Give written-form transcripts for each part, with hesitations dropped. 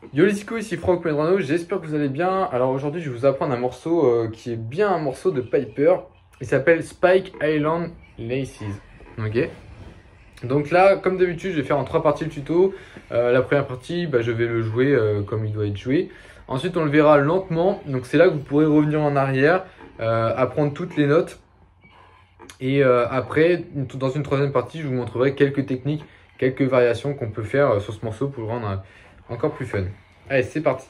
Yo les Chico, ici Franck Medrano, j'espère que vous allez bien. Alors aujourd'hui je vais vous apprendre un morceau qui est bien un morceau de Piper. Il s'appelle Spike Island Laces. Ok. Donc là, comme d'habitude, je vais faire en trois parties le tuto. La première partie, je vais le jouer comme il doit être joué. Ensuite on le verra lentement. Donc c'est là que vous pourrez revenir en arrière, apprendre toutes les notes. Et après, dans une troisième partie, je vous montrerai quelques techniques, quelques variations qu'on peut faire sur ce morceau pour le rendre encore plus fun. Allez, c'est parti.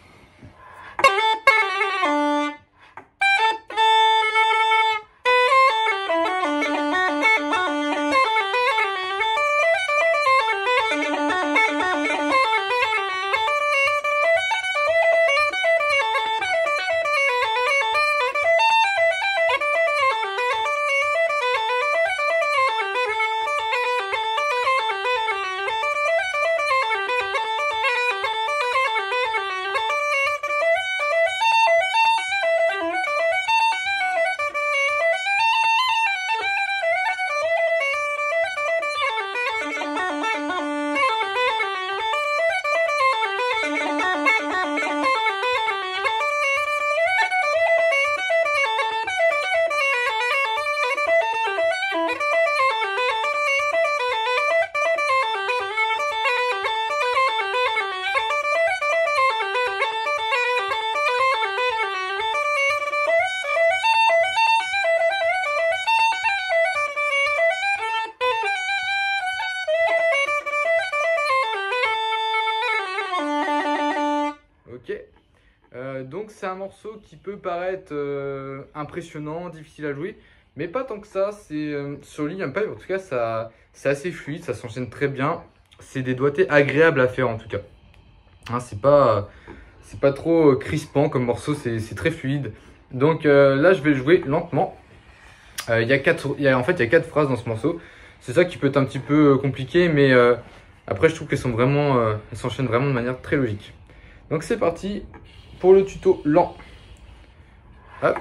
Ok. Donc c'est un morceau qui peut paraître impressionnant, difficile à jouer, mais pas tant que ça. C'est sur Liam Pipe, en tout cas, c'est assez fluide, ça s'enchaîne très bien. C'est des doigtés agréables à faire en tout cas. Hein, c'est pas trop crispant comme morceau, c'est très fluide. Donc là, je vais le jouer lentement. En fait, il y a quatre phrases dans ce morceau. C'est ça qui peut être un petit peu compliqué, mais après, je trouve qu'elles sont vraiment, elles s'enchaînent vraiment de manière très logique. Donc c'est parti pour le tuto lent. Hop.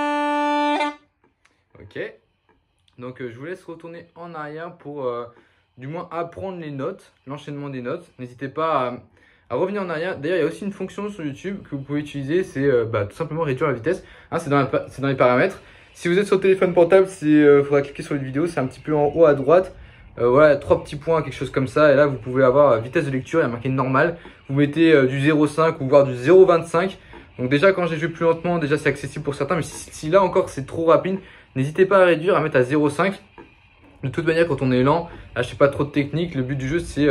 Ok. Donc je vous laisse retourner en arrière pour du moins apprendre les notes, l'enchaînement des notes. N'hésitez pas à revenir en arrière. D'ailleurs, il y a aussi une fonction sur YouTube que vous pouvez utiliser, c'est tout simplement réduire la vitesse. Hein, c'est dans les paramètres. Si vous êtes sur le téléphone portable, il faudra cliquer sur les vidéos, c'est un petit peu en haut à droite. Voilà, 3 petits points, quelque chose comme ça. Et là, vous pouvez avoir vitesse de lecture, il y a marqué normal. Vous mettez du 0,5 ou voire du 0,25. Donc déjà, quand j'ai joué plus lentement, déjà c'est accessible pour certains. Mais si là encore c'est trop rapide, n'hésitez pas à réduire, à mettre à 0,5. De toute manière, quand on est lent, lâchez pas trop de technique. Le but du jeu, c'est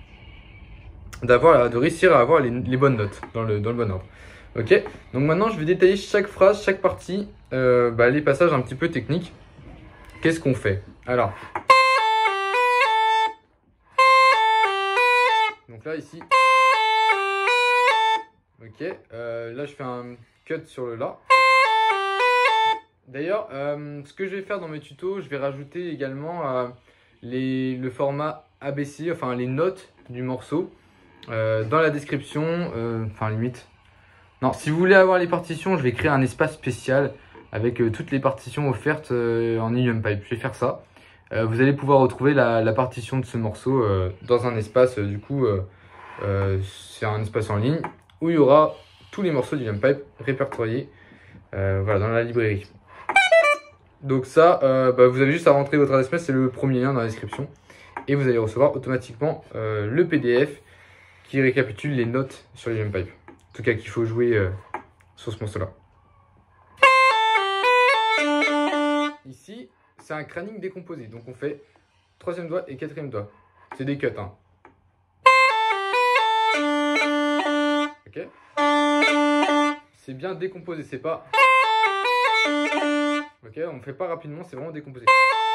de réussir à avoir les bonnes notes dans le bon ordre. Ok, donc maintenant je vais détailler chaque phrase, chaque partie, les passages un petit peu techniques. Qu'est-ce qu'on fait? Alors, donc là ici, ok, là je fais un cut sur le la. D'ailleurs, ce que je vais faire dans mes tutos, je vais rajouter également le format ABC, enfin les notes du morceau, dans la description, enfin limite. Non, si vous voulez avoir les partitions, je vais créer un espace spécial avec toutes les partitions offertes en Helium Pipe. Je vais faire ça. Vous allez pouvoir retrouver la partition de ce morceau dans un espace, c'est un espace en ligne où il y aura tous les morceaux d'Helium Pipe répertoriés voilà, dans la librairie. Donc ça, vous avez juste à rentrer votre adresse mail, c'est le premier lien dans la description. Et vous allez recevoir automatiquement le PDF qui récapitule les notes sur Helium Pipe. En tout cas, qu'il faut jouer sur ce morceau-là. Ici, c'est un crâning décomposé. Donc, on fait 3e doigt et 4e doigt. C'est des cuts. Hein. Ok. C'est bien décomposé. C'est pas. Ok, on ne fait pas rapidement. C'est vraiment décomposé.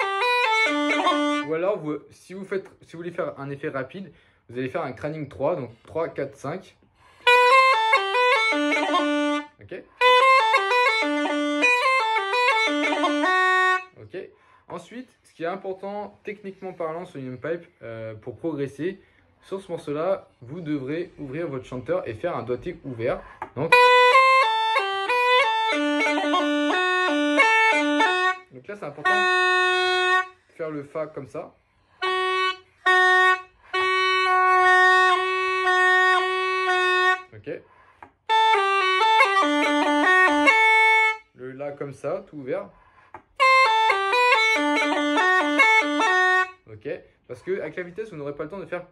Ou alors, si vous voulez faire un effet rapide, vous allez faire un crâning 3. Donc, 3, 4, 5. Ok. Ok. Ensuite, ce qui est important techniquement parlant sur Helium Pipe, pour progresser sur ce morceau-là, vous devrez ouvrir votre chanteur et faire un doigté ouvert. Donc là, c'est important de faire le Fa comme ça. Ok. Le La comme ça, tout ouvert. Ok, parce que avec la vitesse, vous n'aurez pas le temps de faire.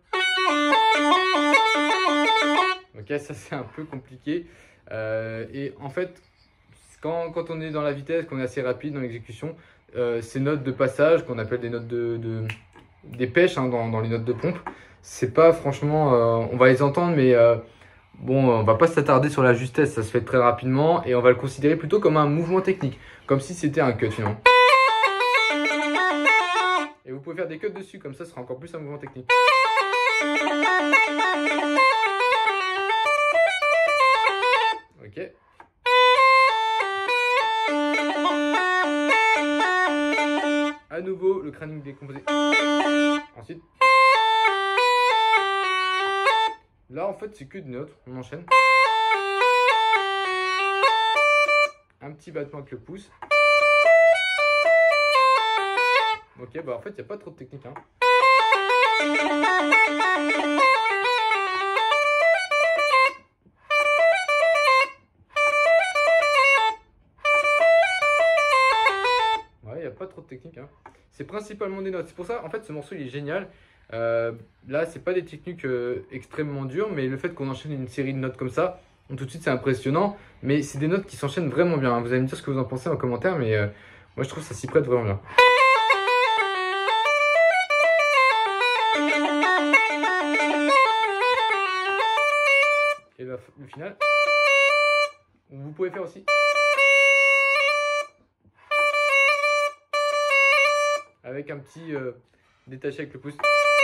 Ok, ça c'est un peu compliqué. Et en fait, quand on est dans la vitesse, qu'on est assez rapide dans l'exécution, ces notes de passage, qu'on appelle des notes des pêches hein, dans les notes de pompe, c'est pas franchement. On va les entendre, mais bon, on va pas s'attarder sur la justesse, ça se fait très rapidement et on va le considérer plutôt comme un mouvement technique, comme si c'était un cut finalement. Et vous pouvez faire des cuts dessus, comme ça ce sera encore plus un mouvement technique. Ok. À nouveau, le crâning décomposé. Ensuite. Là, en fait, c'est que des notes. On enchaîne. Un petit battement avec le pouce. Ok, en fait, il n'y a pas trop de technique. Hein. Ouais, il n'y a pas trop de technique. Hein. C'est principalement des notes. C'est pour ça, en fait, ce morceau, il est génial. Là, c'est pas des techniques extrêmement dures, mais le fait qu'on enchaîne une série de notes comme ça, tout de suite, c'est impressionnant. Mais c'est des notes qui s'enchaînent vraiment bien. Hein. Vous allez me dire ce que vous en pensez en commentaire, mais moi, je trouve que ça s'y prête vraiment bien. Et le final, vous pouvez faire aussi avec un petit détaché avec le pouce.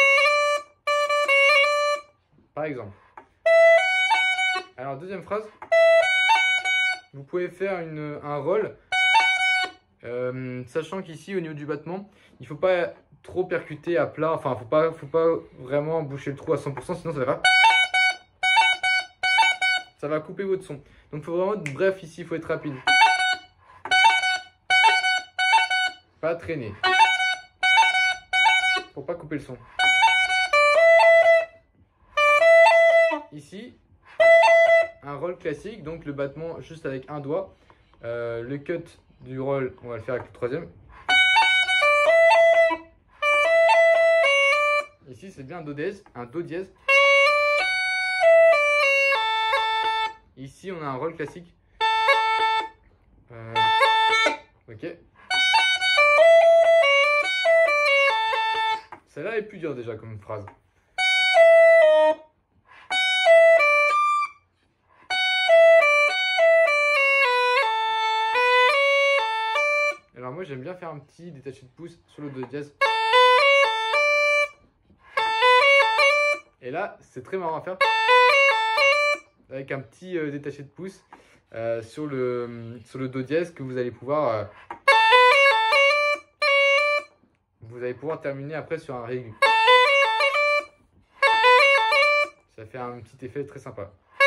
Par exemple. Alors, deuxième phrase. Vous pouvez faire un roll. Sachant qu'ici, au niveau du battement, il ne faut pas trop percuter à plat. Enfin, faut pas vraiment boucher le trou à 100%, sinon ça va couper votre son. Donc, il faut vraiment être bref ici, il faut être rapide. Pas traîner. Pour pas couper le son. Ici, un roll classique, donc le battement juste avec un doigt. Le cut du roll, on va le faire avec le troisième. Ici, c'est bien un do dièse. Ici, on a un roll classique. Ok. Celle-là est plus dure déjà comme phrase. Alors moi, j'aime bien faire un petit détaché de pouce sur le do dièse. Et là, c'est très marrant à faire. Avec un petit détaché de pouce sur le do dièse que vous allez pouvoir terminer après sur un ré aigu. Ça fait un petit effet très sympa.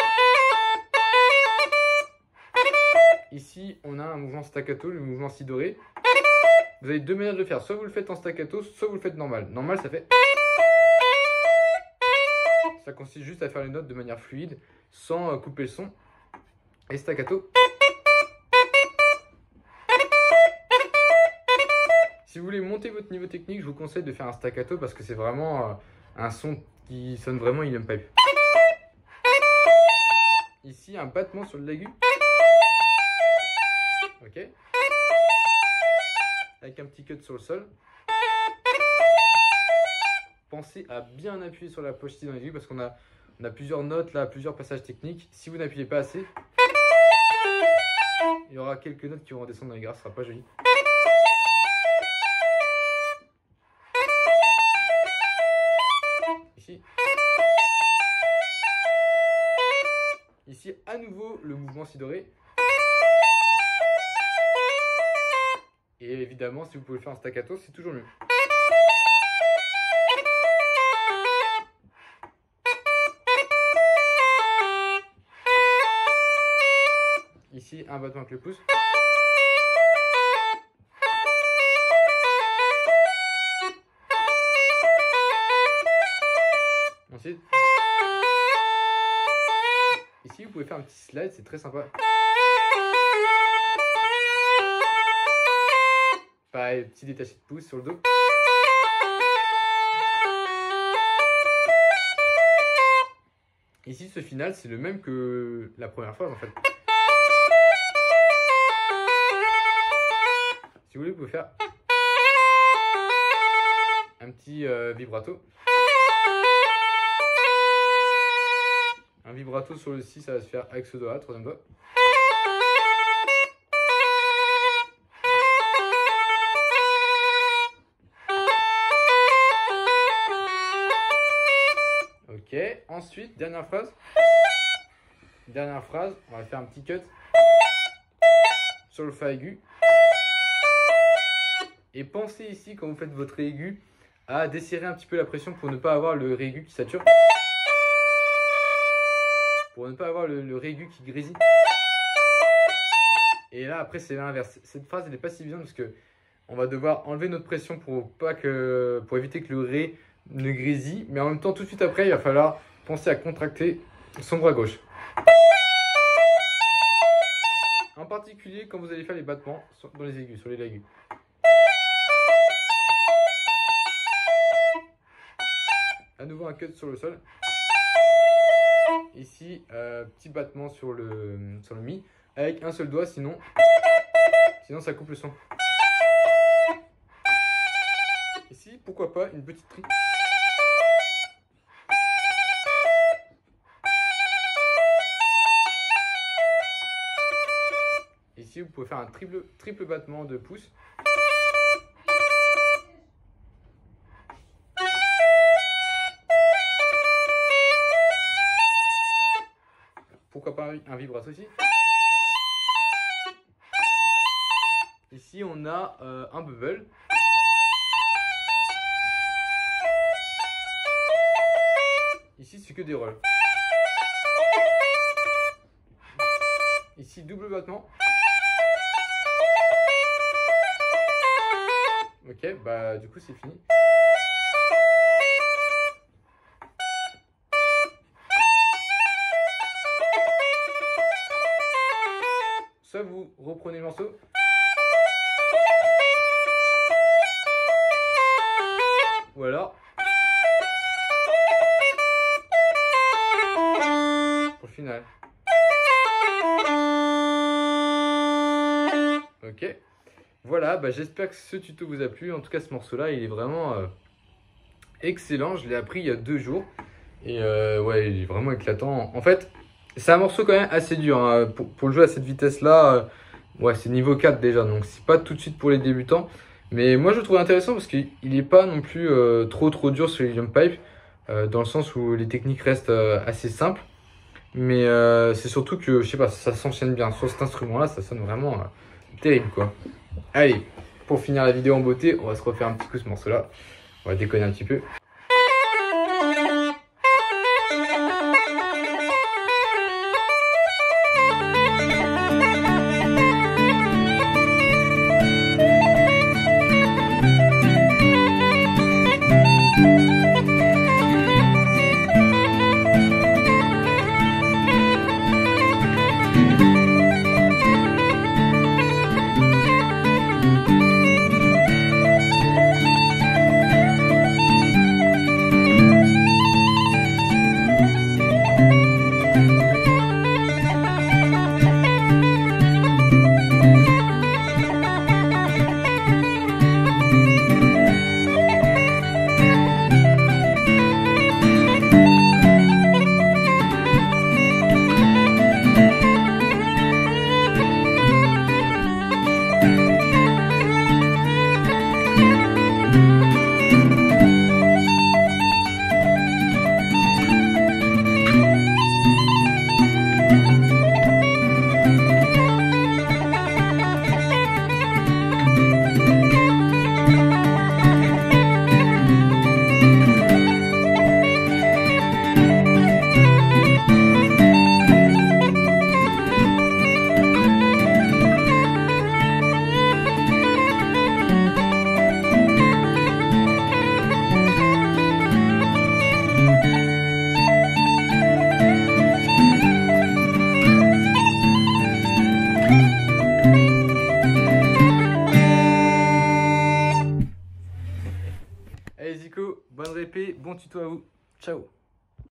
Ici, on a un mouvement staccato, le mouvement si doré. Vous avez deux manières de le faire. Soit vous le faites en staccato, soit vous le faites normal. Normal, ça fait... Ça consiste juste à faire les notes de manière fluide, sans couper le son. Et staccato. Si vous voulez monter votre niveau technique, je vous conseille de faire un staccato parce que c'est vraiment un son qui sonne vraiment Uilleann Pipe. Ici, un battement sur le l'aigu. Ok. Avec un petit cut sur le sol. Pensez à bien appuyer sur la poche ici dans l'aigu parce qu'on a plusieurs notes là, plusieurs passages techniques. Si vous n'appuyez pas assez, il y aura quelques notes qui vont redescendre dans les graves, ce sera pas joli. Ici. Ici, à nouveau, le mouvement si doré. Et évidemment, si vous pouvez le faire en staccato, c'est toujours mieux. Ici, un battement avec le pouce. Ensuite, ici, vous pouvez faire un petit slide, c'est très sympa. Pareil, petit détaché de pouce sur le dos. Ici, ce final, c'est le même que la première phrase en fait. Si vous voulez, vous pouvez faire un petit vibrato. Un vibrato sur le si, ça va se faire avec ce doigt-là, troisième doigt. Ok, ensuite, dernière phrase. Dernière phrase, on va faire un petit cut sur le fa aigu. Et pensez ici, quand vous faites votre ré aigu, à desserrer un petit peu la pression pour ne pas avoir le ré aigu qui sature. Pour ne pas avoir le ré aigu qui grésille. Et là, après, c'est l'inverse. Cette phrase, elle n'est pas si évidente parce que on va devoir enlever notre pression pour éviter que le ré ne grésille. Mais en même temps, tout de suite après, il va falloir penser à contracter son bras gauche. En particulier, quand vous allez faire les battements dans les aigus, sur les aigus. À nouveau un cut sur le sol. Ici, petit battement sur le mi avec un seul doigt, sinon ça coupe le son. Ici, pourquoi pas une petite tri. Ici, vous pouvez faire un triple battement de pouce. Pourquoi pas un vibrato aussi. Ici, on a un bubble. Ici, c'est que des rolls. Ici, double battement. Ok, bah du coup, c'est fini. prenez le morceau. Voilà. Pour le final. Ok. Voilà, bah, j'espère que ce tuto vous a plu. En tout cas, ce morceau-là, il est vraiment excellent. Je l'ai appris il y a 2 jours. Et ouais, il est vraiment éclatant. En fait, c'est un morceau quand même assez dur. Hein. Pour le jouer à cette vitesse-là, ouais, c'est niveau 4 déjà. Donc, c'est pas tout de suite pour les débutants. Mais moi, je le trouve intéressant parce qu'il n'est pas non plus trop dur sur les jump pipes. Dans le sens où les techniques restent assez simples. Mais c'est surtout que, je sais pas, ça s'enchaîne bien. Sur cet instrument-là, ça sonne vraiment terrible, quoi. Allez, pour finir la vidéo en beauté, on va se refaire un petit coup ce morceau-là. On va déconner un petit peu. Allez Zico, bonne répé, bon tuto à vous. Ciao.